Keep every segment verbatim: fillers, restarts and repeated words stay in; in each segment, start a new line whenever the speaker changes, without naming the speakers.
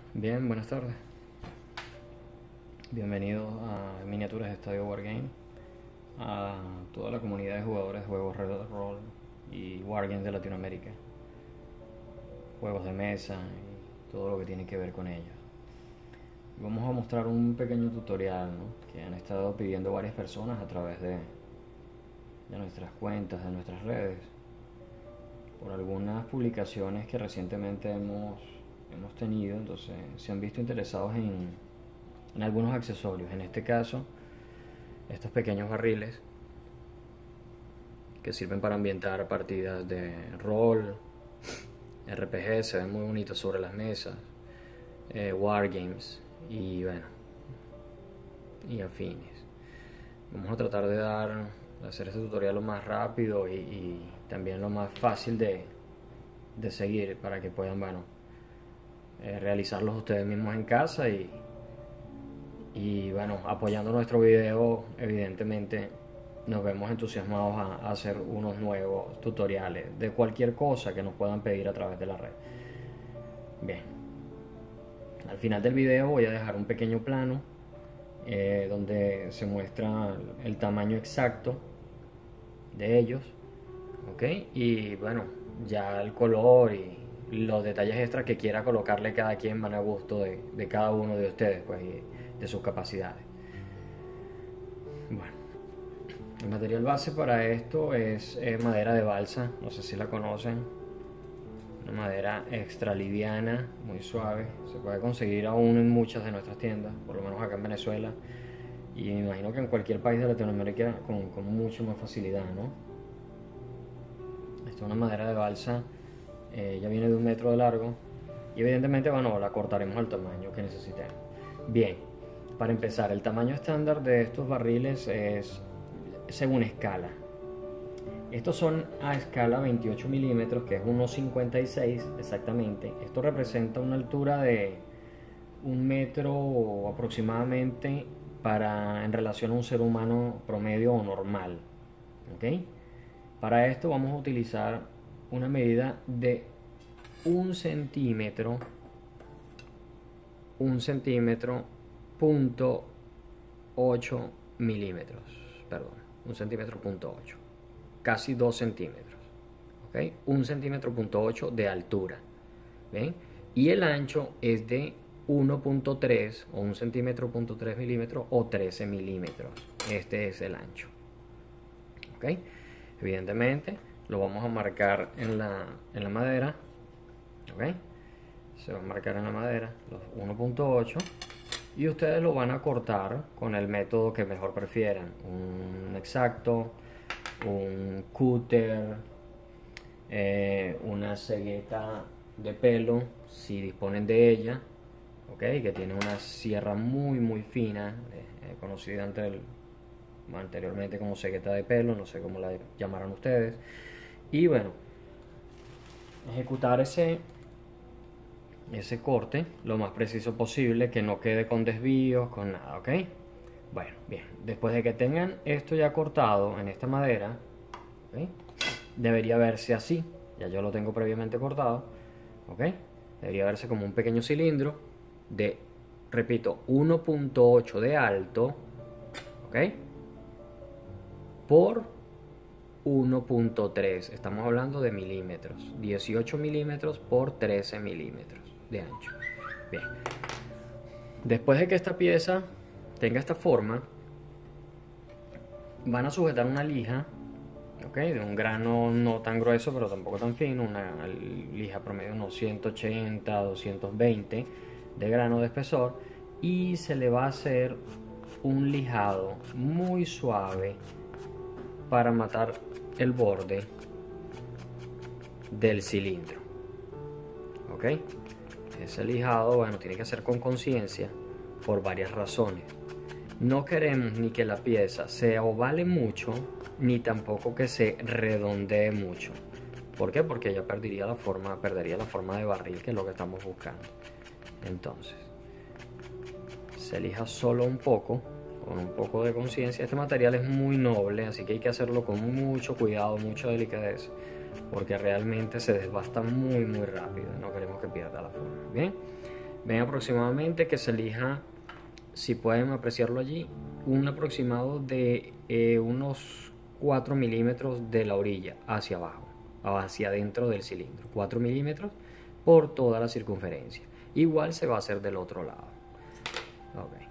Bien, buenas tardes. Bienvenidos a Miniaturas de Estadio Wargame, a toda la comunidad de jugadores de juegos de rol y Wargames de Latinoamérica, juegos de mesa y todo lo que tiene que ver con ellos. Vamos a mostrar un pequeño tutorial, ¿no?, que han estado pidiendo varias personas a través de, de nuestras cuentas, de nuestras redes, por algunas publicaciones que recientemente hemos, hemos tenido. Entonces se han visto interesados en, en algunos accesorios. En este caso, estos pequeños barriles que sirven para ambientar partidas de rol, R P G, se ven muy bonitos sobre las mesas, eh, Wargames y bueno, y afines. Vamos a tratar de dar, de hacer este tutorial lo más rápido y, y también lo más fácil de, de seguir, para que puedan, bueno, eh, realizarlos ustedes mismos en casa y, y bueno, apoyando nuestro video, evidentemente nos vemos entusiasmados a, a hacer unos nuevos tutoriales de cualquier cosa que nos puedan pedir a través de la red. Bien, al final del video voy a dejar un pequeño plano eh, donde se muestra el tamaño exacto de ellos, ok, y bueno, ya el color y los detalles extras que quiera colocarle cada quien van a gusto de, de cada uno de ustedes, pues, y de sus capacidades. Bueno, el material base para esto es eh, madera de balsa, no sé si la conocen, una madera extra liviana, muy suave, se puede conseguir aún en muchas de nuestras tiendas, por lo menos acá en Venezuela, y me imagino que en cualquier país de Latinoamérica con, con mucho más facilidad, ¿no? Esta es una madera de balsa, eh, ya viene de un metro de largo, y evidentemente, bueno, la cortaremos al tamaño que necesitemos. Bien, para empezar, el tamaño estándar de estos barriles es según escala. Estos son a escala veintiocho milímetros, que es uno cincuenta y seis exactamente. Esto representa una altura de un metro aproximadamente para, en relación a un ser humano promedio o normal, ¿ok? Para esto vamos a utilizar una medida de un centímetro, un centímetro punto ocho milímetros, perdón, un centímetro punto ocho, casi dos centímetros, ¿ok? Un centímetro punto ocho de altura, ¿ven? Y el ancho es de uno punto tres o un centímetro punto tres milímetros o trece milímetros. Este es el ancho, ¿ok? Evidentemente lo vamos a marcar en la, en la madera, ¿ok? Se va a marcar en la madera los uno punto ocho y ustedes lo van a cortar con el método que mejor prefieran, un exacto, un cúter, eh, una cegueta de pelo si disponen de ella, ok, que tiene una sierra muy muy fina, eh, conocida ante el, anteriormente como cegueta de pelo, no sé cómo la llamarán ustedes. Y bueno, ejecutar ese ese corte lo más preciso posible, que no quede con desvíos, con nada, ok. Bueno, bien, después de que tengan esto ya cortado en esta madera, ¿okay?, debería verse así. Ya yo lo tengo previamente cortado, ok. Debería verse como un pequeño cilindro de, repito, uno punto ocho de alto, ok, por uno punto tres, estamos hablando de milímetros, dieciocho milímetros por trece milímetros de ancho. Bien, después de que esta pieza tenga esta forma, van a sujetar una lija, ok, de un grano no tan grueso pero tampoco tan fino, una lija promedio unos ciento ochenta, doscientos veinte de grano de espesor, y se le va a hacer un lijado muy suave para matar el borde del cilindro, ok. Ese lijado, bueno, tiene que ser con conciencia por varias razones. No queremos ni que la pieza se ovale mucho, ni tampoco que se redondee mucho. ¿Por qué? Porque ya perdería la forma, perdería la forma de barril, que es lo que estamos buscando. Entonces, se lija solo un poco, con un poco de conciencia. Este material es muy noble, así que hay que hacerlo con mucho cuidado, mucha delicadeza, porque realmente se desbasta muy muy rápido y no queremos que pierda la forma. Bien, Ven aproximadamente que se elija, si pueden apreciarlo allí, un aproximado de eh, unos cuatro milímetros de la orilla hacia abajo, hacia adentro del cilindro, cuatro milímetros por toda la circunferencia. Igual se va a hacer del otro lado. Okay.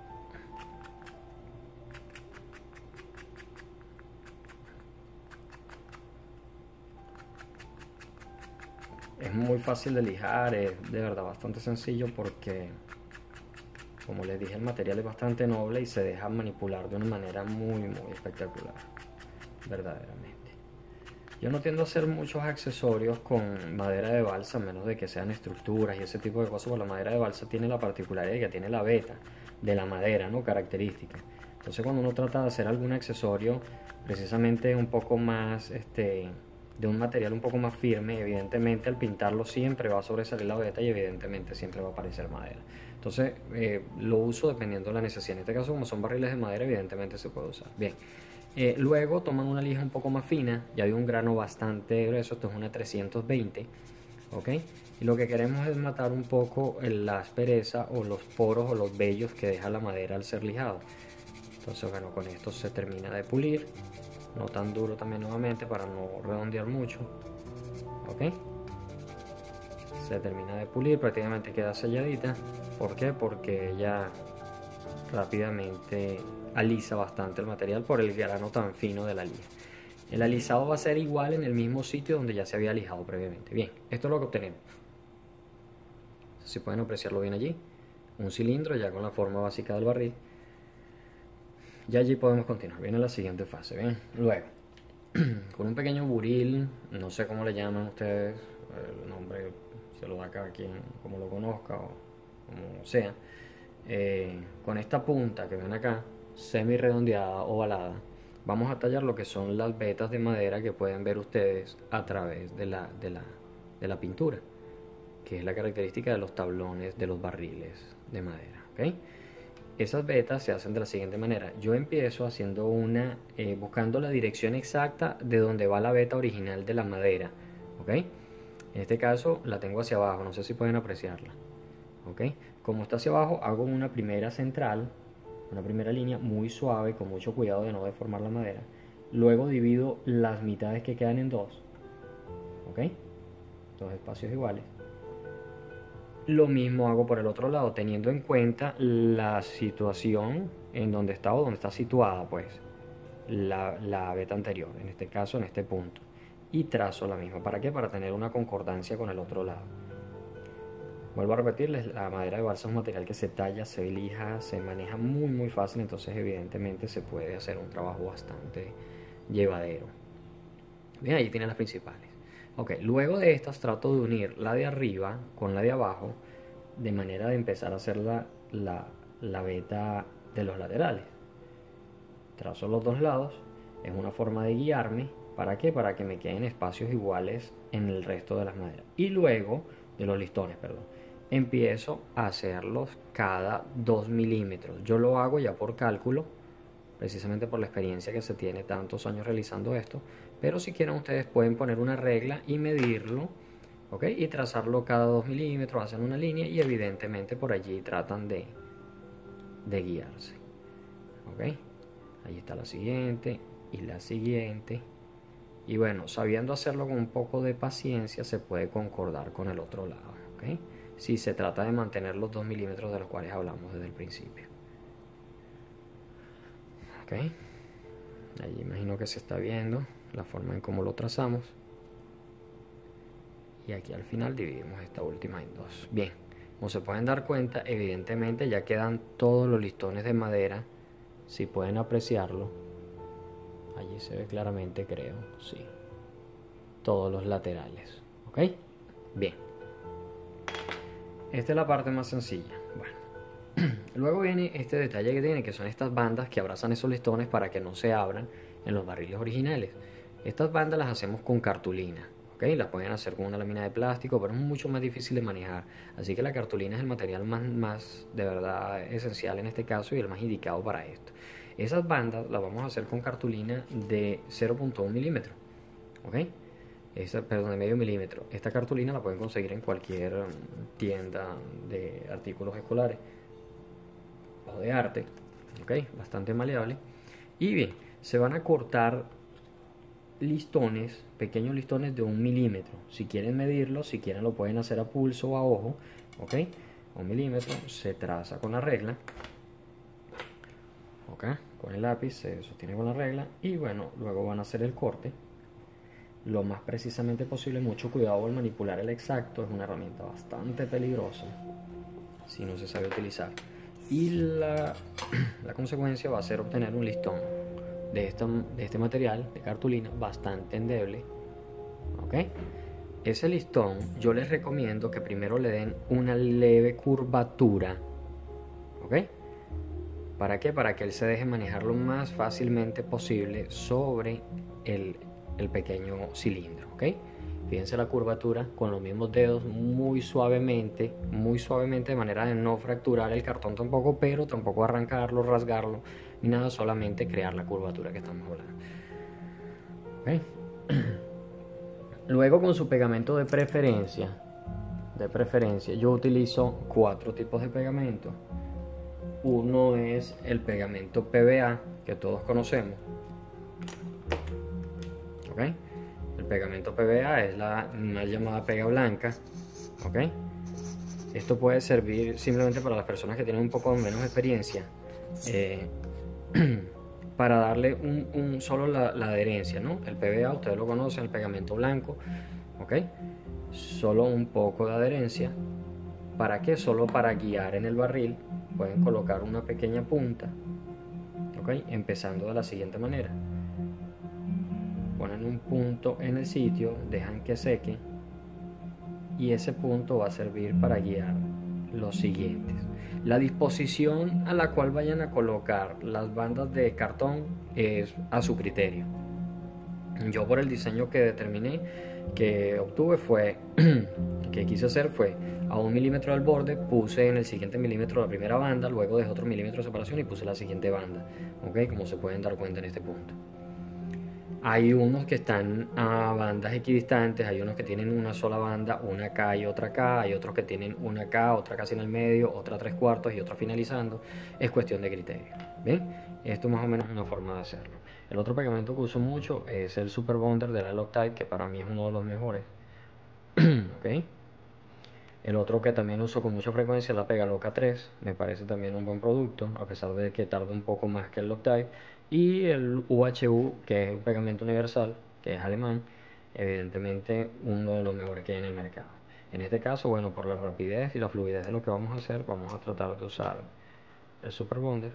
Es muy fácil de lijar, es de verdad bastante sencillo porque, como les dije, el material es bastante noble y se deja manipular de una manera muy muy espectacular, verdaderamente. Yo no tiendo a hacer muchos accesorios con madera de balsa, a menos de que sean estructuras y ese tipo de cosas, porque la madera de balsa tiene la particularidad de que tiene la veta de la madera, ¿no? Característica. Entonces cuando uno trata de hacer algún accesorio precisamente un poco más, este, de un material un poco más firme, evidentemente al pintarlo siempre va a sobresalir la veta y evidentemente siempre va a aparecer madera. Entonces eh, lo uso dependiendo de la necesidad. En este caso, como son barriles de madera, evidentemente se puede usar. Bien. Eh, luego toman una lija un poco más fina, ya de un grano bastante grueso, esto es una trescientos veinte, ¿ok? Y lo que queremos es matar un poco la aspereza o los poros o los vellos que deja la madera al ser lijado. Entonces, bueno, con esto se termina de pulir, no tan duro también nuevamente para no redondear mucho, ¿ok? Se termina de pulir, prácticamente queda selladita. ¿Por qué? Porque ya rápidamente alisa bastante el material por el grano tan fino de la lija. El alisado va a ser igual en el mismo sitio donde ya se había lijado previamente. Bien, esto es lo que obtenemos. Si pueden apreciarlo bien allí, un cilindro ya con la forma básica del barril. Ya allí podemos continuar. Viene la siguiente fase. Bien, luego con un pequeño buril, no sé cómo le llaman ustedes, el nombre se lo da cada quien como lo conozca o como sea. Eh, con esta punta que ven acá, semi redondeada, ovalada, vamos a tallar lo que son las vetas de madera que pueden ver ustedes a través de la, de la, de la pintura, que es la característica de los tablones de los barriles de madera, ¿okay? Esas vetas se hacen de la siguiente manera. Yo empiezo haciendo una, eh, buscando la dirección exacta de donde va la veta original de la madera, ¿ok? En este caso la tengo hacia abajo, no sé si pueden apreciarla, ¿ok? Como está hacia abajo, hago una primera central, una primera línea muy suave, con mucho cuidado de no deformar la madera. Luego divido las mitades que quedan en dos, ¿ok? Dos espacios iguales. Lo mismo hago por el otro lado, teniendo en cuenta la situación en donde está o donde está situada, pues, la, la veta anterior, en este caso, en este punto. Y trazo la misma. ¿Para qué? Para tener una concordancia con el otro lado. Vuelvo a repetirles, la madera de balsa es un material que se talla, se lija, se maneja muy muy fácil, entonces evidentemente se puede hacer un trabajo bastante llevadero. Bien, ahí tienen las principales. Ok, luego de estas trato de unir la de arriba con la de abajo, de manera de empezar a hacer la, la, la veta de los laterales. Trazo los dos lados, es una forma de guiarme. ¿Para qué? Para que me queden espacios iguales en el resto de las maderas. Y luego, de los listones, perdón, empiezo a hacerlos cada dos milímetros. Yo lo hago ya por cálculo, precisamente por la experiencia que se tiene tantos años realizando esto. Pero si quieren ustedes pueden poner una regla y medirlo, ¿ok? Y trazarlo cada dos milímetros, hacen una línea y evidentemente por allí tratan de, de guiarse, ¿ok? Ahí está la siguiente y la siguiente. Y bueno, sabiendo hacerlo con un poco de paciencia se puede concordar con el otro lado, ¿ok? Si se trata de mantener los dos milímetros de los cuales hablamos desde el principio. ¿Ok? Allí imagino que se está viendo la forma en cómo lo trazamos. Y aquí al final dividimos esta última en dos. Bien, como se pueden dar cuenta, evidentemente ya quedan todos los listones de madera. Si pueden apreciarlo, allí se ve claramente, creo, sí, todos los laterales, ¿ok? Bien, esta es la parte más sencilla. Bueno, luego viene este detalle que tiene, que son estas bandas que abrazan esos listones para que no se abran en los barriles originales. Estas bandas las hacemos con cartulina, ¿ok? Las pueden hacer con una lámina de plástico, pero es mucho más difícil de manejar. Así que la cartulina es el material más, más de verdad esencial en este caso y el más indicado para esto. Esas bandas las vamos a hacer con cartulina de cero punto uno milímetros, ¿ok? esa, perdón, de medio milímetro. Esta cartulina la pueden conseguir en cualquier tienda de artículos escolares o de arte, ok, bastante maleable. Y bien, se van a cortar listones, pequeños listones de un milímetro. Si quieren medirlo, si quieren lo pueden hacer a pulso o a ojo, ok, un milímetro, se traza con la regla, ok, con el lápiz se sostiene con la regla y bueno, luego van a hacer el corte lo más precisamente posible. Mucho cuidado al manipular el exacto, es una herramienta bastante peligrosa si no se sabe utilizar, y la, la consecuencia va a ser obtener un listón de, esta, de este material de cartulina bastante endeble, ok. Ese listón yo les recomiendo que primero le den una leve curvatura, ok. ¿Para qué? Para que él se deje manejar lo más fácilmente posible sobre el, el pequeño cilindro, ¿ok? Fíjense la curvatura con los mismos dedos, muy suavemente, muy suavemente, de manera de no fracturar el cartón tampoco, pero tampoco arrancarlo, rasgarlo, ni nada, solamente crear la curvatura que estamos hablando, ¿ok? Luego, con su pegamento de preferencia, de preferencia, yo utilizo cuatro tipos de pegamento. Uno es el pegamento P V A, que todos conocemos, ¿ok? El pegamento P V A es la mal llamada pega blanca, ¿ok? Esto puede servir simplemente para las personas que tienen un poco menos experiencia, eh, para darle un, un solo la, la adherencia, ¿no? El P V A, ustedes lo conocen, el pegamento blanco, ¿ok? Solo un poco de adherencia. ¿Para qué? Solo para guiar en el barril. Pueden colocar una pequeña punta, ¿ok? Empezando de la siguiente manera. Ponen un punto en el sitio, dejan que seque y ese punto va a servir para guiar los siguientes. La disposición a la cual vayan a colocar las bandas de cartón es a su criterio. Yo, por el diseño que determiné, que obtuve, fue que quise hacer fue a un milímetro del borde, puse en el siguiente milímetro la primera banda, luego dejé otro milímetro de separación y puse la siguiente banda, ok, como se pueden dar cuenta en este punto. Hay unos que están a bandas equidistantes, hay unos que tienen una sola banda, una acá y otra acá, hay otros que tienen una acá, otra casi en el medio, otra a tres cuartos y otra finalizando. Es cuestión de criterio, ¿bien? Esto más o menos es una forma de hacerlo. El otro pegamento que uso mucho es el Super Bonder de la Loctite, que para mí es uno de los mejores. ¿Okay? El otro que también uso con mucha frecuencia es la Pegaloca tres, me parece también un buen producto, a pesar de que tarda un poco más que el Loctite. Y el U H U, que es un pegamento universal, que es alemán, evidentemente uno de los mejores que hay en el mercado. En este caso, bueno, por la rapidez y la fluidez de lo que vamos a hacer, vamos a tratar de usar el Super Bonder.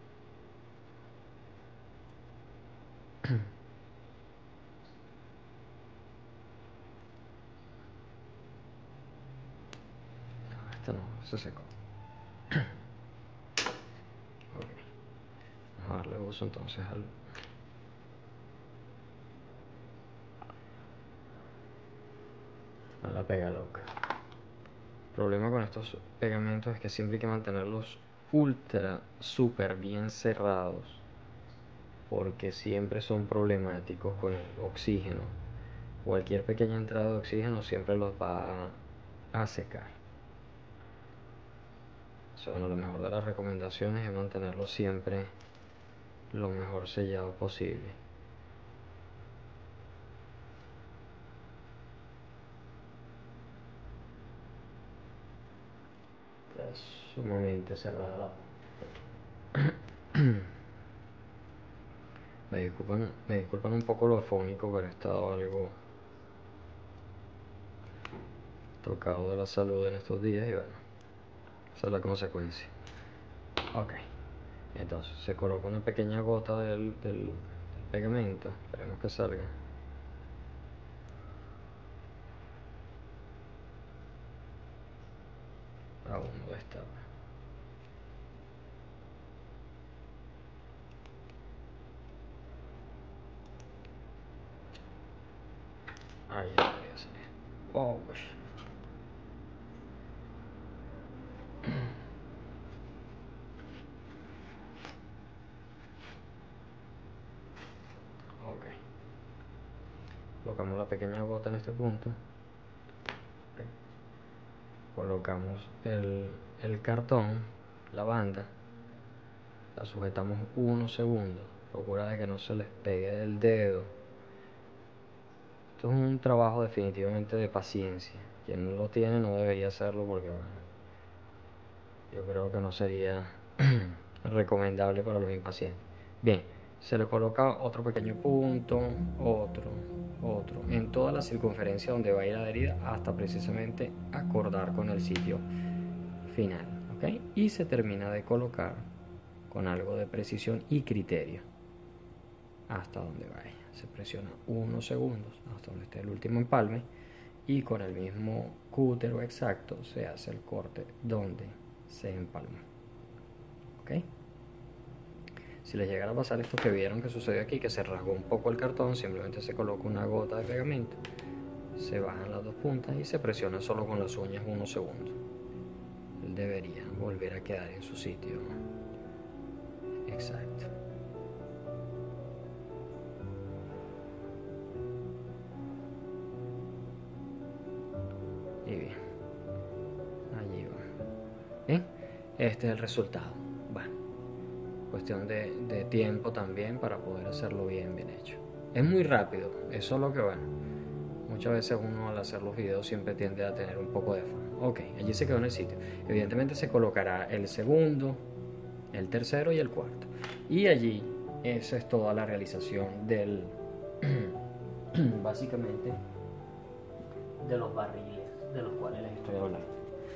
Este no, se secó. Okay. Vamos a darle uso entonces al a la Pegaloca. El problema con estos pegamentos es que siempre hay que mantenerlos ultra, super bien cerrados, porque siempre son problemáticos con el oxígeno. Cualquier pequeña entrada de oxígeno siempre los va a, a secar. O sea, bueno, lo mejor de las recomendaciones es mantenerlos siempre lo mejor sellado posible. Está sumamente cerrada. Me disculpan, me disculpan un poco lo afónico, pero he estado algo tocado de la salud en estos días y bueno, esa es la consecuencia. Ok, entonces se coloca una pequeña gota del, del, del pegamento, esperemos que salga. Aún no está. Ahí ya voy a salir. Oh, gosh. Ok. Lo colocamos la pequeña gota en este punto, colocamos el, el cartón, la banda, la sujetamos unos segundos, procura de que no se les pegue del dedo. Esto es un trabajo definitivamente de paciencia. Quien no lo tiene no debería hacerlo porque bueno, yo creo que no sería recomendable para los impacientes. Bien, se le coloca otro pequeño punto, otro, otro, en toda la circunferencia donde va a ir la herida hasta precisamente acordar con el sitio final, ¿ok? Y se termina de colocar con algo de precisión y criterio hasta donde vaya. Se presiona unos segundos hasta donde esté el último empalme y con el mismo cútero exacto se hace el corte donde se empalmó, ¿ok? Si les llegara a pasar esto que vieron que sucedió aquí, que se rasgó un poco el cartón, simplemente se coloca una gota de pegamento, se bajan las dos puntas y se presiona solo con las uñas unos segundos. Él debería volver a quedar en su sitio exacto. Y bien, allí va. Bien, este es el resultado. Bueno, cuestión de, de tiempo también para poder hacerlo bien, bien hecho. Es muy rápido, es solo que bueno, muchas veces uno al hacer los videos siempre tiende a tener un poco de afán. Ok, allí se quedó en el sitio. Evidentemente se colocará el segundo, el tercero y el cuarto. Y allí, esa es toda la realización del, básicamente, de los barriles de los cuales les estoy hablando.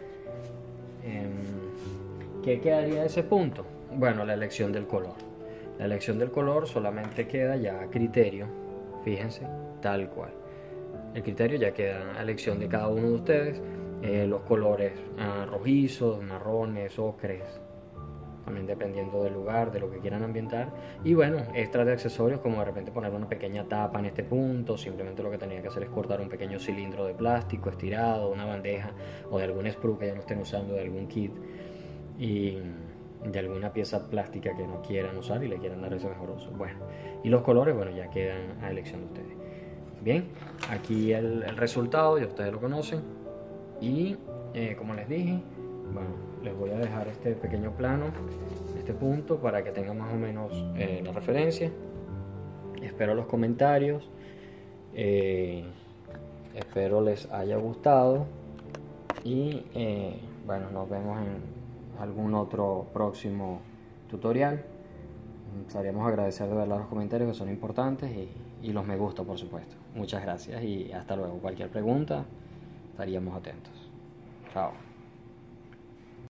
¿Qué quedaría de ese punto? Bueno, la elección del color. La elección del color solamente queda ya a criterio, fíjense, tal cual. El criterio ya queda a elección de cada uno de ustedes. Eh, los colores ah, rojizos, marrones, ocres, también dependiendo del lugar, de lo que quieran ambientar. Y bueno, extras de accesorios como de repente poner una pequeña tapa en este punto. Simplemente lo que tenía que hacer es cortar un pequeño cilindro de plástico estirado, una bandeja o de algún sprue que ya no estén usando, de algún kit y de alguna pieza plástica que no quieran usar y le quieran dar ese mejor uso. Bueno, y los colores, bueno, ya quedan a elección de ustedes. Bien, aquí el, el resultado, ya ustedes lo conocen. Y eh, como les dije, bueno, les voy a dejar este pequeño plano, este punto, para que tengan más o menos eh, la referencia. Espero los comentarios, eh, espero les haya gustado y eh, bueno, nos vemos en algún otro próximo tutorial. Estaríamos agradecer de verdad los comentarios, que son importantes, y, y los me gusta, por supuesto. Muchas gracias y hasta luego. Cualquier pregunta, estaríamos atentos. Chao.